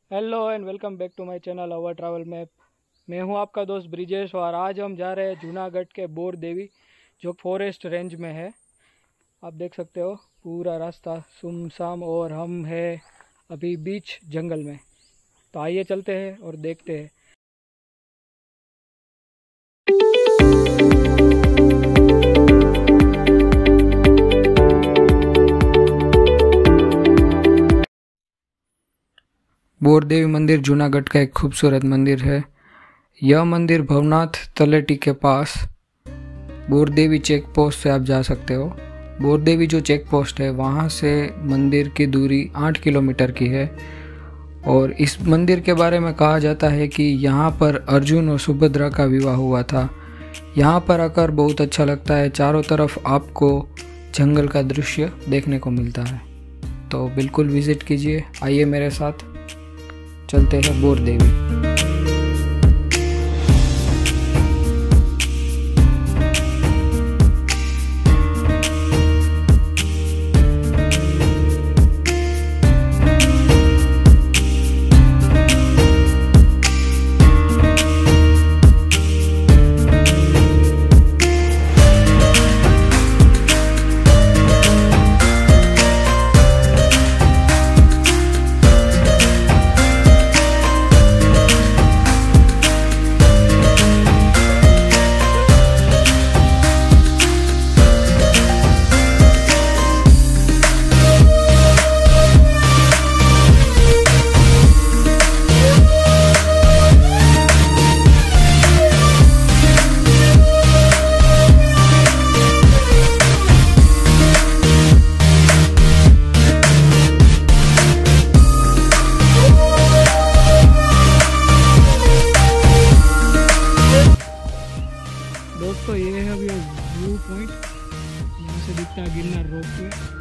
Hello and welcome back to my channel our travel map. मैं हूं आपका दोस्त ब्रिजेश और आज हम जा रहे हैं जूनागढ़ के बोर देवी जो फॉरेस्ट रेंज में है। आप देख सकते हो पूरा रास्ता सुमसाम और हम हैं अभी बीच जंगल में। तो आइए चलते हैं और देखते हैं। बोर देवी मंदिर जूनागढ़ का एक खूबसूरत मंदिर है। यह मंदिर भवनाथ तलेटी के पास बोर देवी चेक पोस्ट से आप जा सकते हो। बोर देवी जो चेक पोस्ट है वहाँ से मंदिर की दूरी 8 किलोमीटर की है। और इस मंदिर के बारे में कहा जाता है कि यहाँ पर अर्जुन और सुभद्रा का विवाह हुआ था। यहाँ पर आकर बहुत अच्छा लगता है। चारों तरफ आपको जंगल का दृश्य देखने को मिलता है। तो बिल्कुल विजिट कीजिए। आइए मेरे साथ चलते हैं बोर देवी। दोस्तों ये है अभी व्यू पॉइंट। यहाँ से दिखता है गिरनार रोपवे।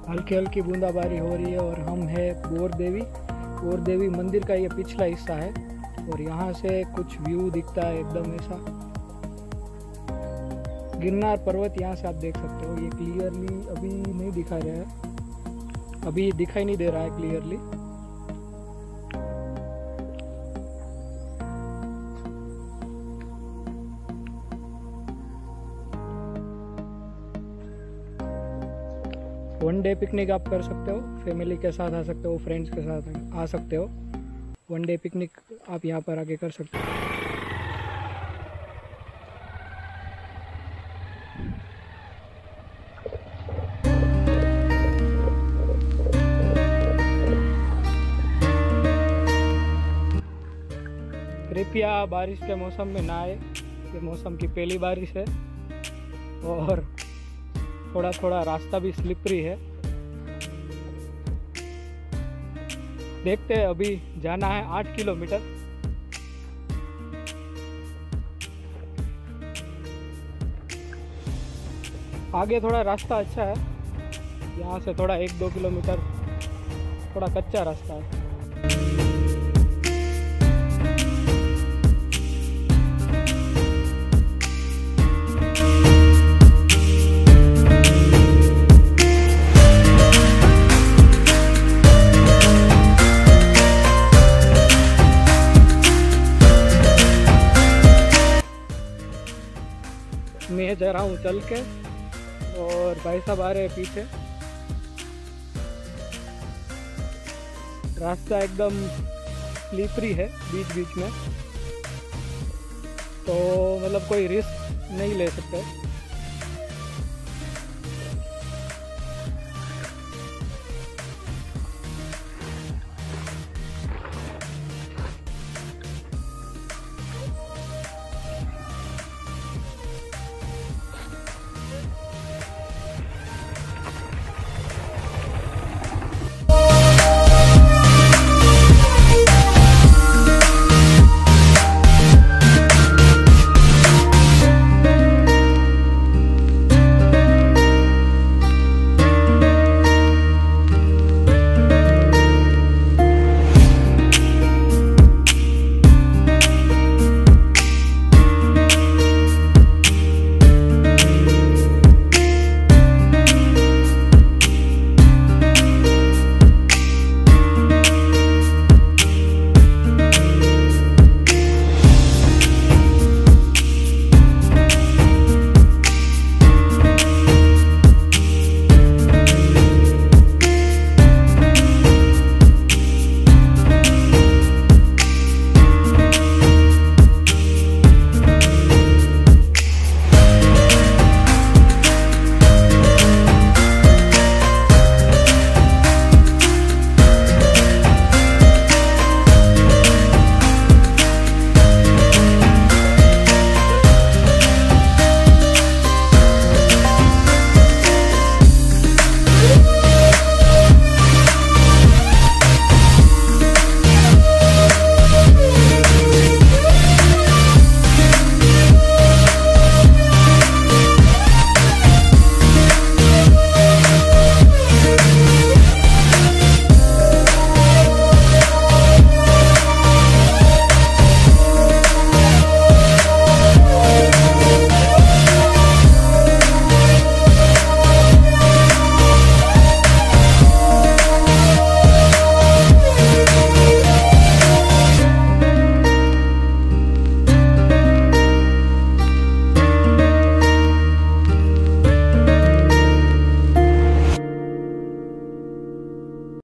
हल्की हल्की बूंदाबांदी हो रही है और हम है बोर देवी मंदिर का ये पिछला हिस्सा है और यहाँ से कुछ व्यू दिखता है एकदम ऐसा। गिरनार पर्वत यहाँ से आप देख सकते हो। ये क्लियरली अभी नहीं दिखा रहा है, अभी दिखाई नहीं दे रहा है क्लियरली। वन डे पिकनिक आप कर सकते हो, फैमिली के साथ आ सकते हो, फ्रेंड्स के साथ आ सकते हो। वन डे पिकनिक आप यहाँ पर आके कर सकते हो। कृपया बारिश के मौसम में ना आए, ये मौसम की पहली बारिश है और थोड़ा थोड़ा रास्ता भी स्लिपरी है। देखते हैं, अभी जाना है 8 किलोमीटर। आगे थोड़ा रास्ता अच्छा है, यहाँ से थोड़ा 1-2 किलोमीटर थोड़ा कच्चा रास्ता है। मैं जा रहा हूँ चल के और भाई साहब आ रहे हैं पीछे। रास्ता एकदम स्लिपरी है बीच बीच में, तो मतलब कोई रिस्क नहीं ले सकते।